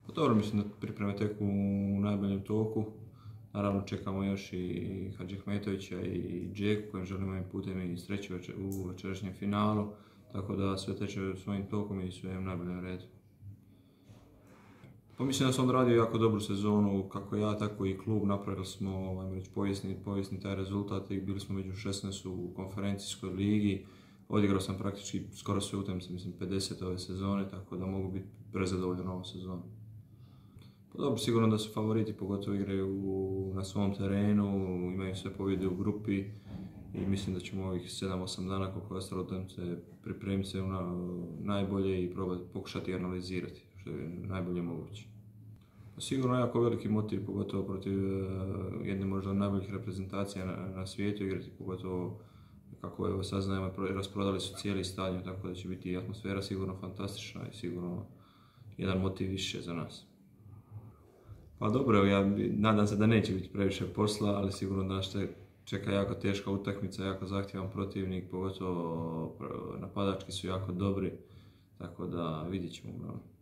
Pa dobro, mislim da pripreme teku u najboljem toku. Naravno čekamo još i Hadžihmetovića i Džeku kojem želimo im putem i sreće u večerašnjem finalu. Tako da sve teče svojim tokom i sve u najboljem redu. Pa mislim da sam odradio jako dobru sezonu, kako ja, tako i klub. Napravili smo već povijesni taj rezultat i bili smo među 16 u konferencijskoj ligi. Odigrao sam praktički skoro sve utakmice, mislim 50 ove sezone, tako da mogu biti prezadovoljan ovom sezonom. Pa dobro, sigurno da su favoriti, pogotovo igraju na svom terenu, imaju sve pobjede u grupi i mislim da ćemo ovih 7-8 dana koliko je ostalo utakmice pripremiti se najbolje i pokušati analizirati što je najbolje moguće. Sigurno je jako veliki motiv, pogotovo protiv jedne možda najboljih reprezentacija na svijetu igrati, pogotovo kako evo saznajemo, rasprodali su cijeli stadion, tako da će biti atmosfera sigurno fantastična i sigurno jedan motiv više za nas. Pa dobro, ja nadam se da neće biti previše posla, ali sigurno da nas čeka jako teška utakmica, jako zahtjevan protivnik, pogotovo napadački su jako dobri, tako da vidjet ćemo.